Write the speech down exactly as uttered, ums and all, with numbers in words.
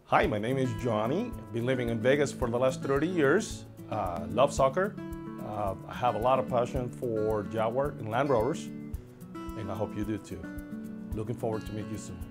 Hi, my name is Johnny. I've been living in Vegas for the last thirty years. Uh, love soccer. Uh, I have a lot of passion for Jaguar and Land Rovers, and I hope you do too. Looking forward to meet you soon.